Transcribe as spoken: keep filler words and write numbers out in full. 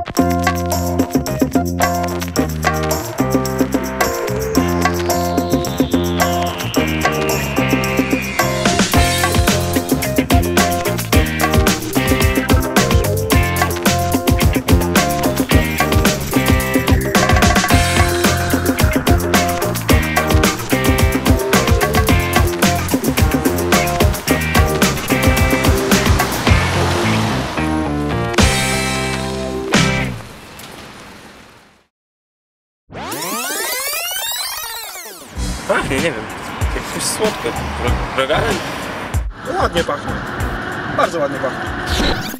Pachnie, nie wiem, jak coś słodko, rogalem? Ładnie pachnie, bardzo ładnie pachnie.